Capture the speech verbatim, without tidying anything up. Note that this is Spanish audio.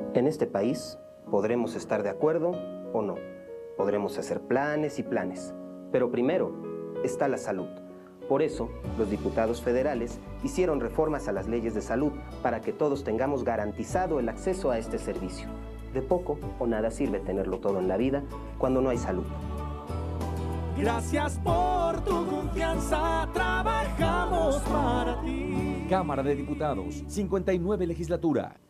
En este país podremos estar de acuerdo o no. Podremos hacer planes y planes. Pero primero está la salud. Por eso, los diputados federales hicieron reformas a las leyes de salud para que todos tengamos garantizado el acceso a este servicio. De poco o nada sirve tenerlo todo en la vida cuando no hay salud. Gracias por tu confianza, trabajamos para ti. Cámara de Diputados, cincuenta y nueve Legislatura.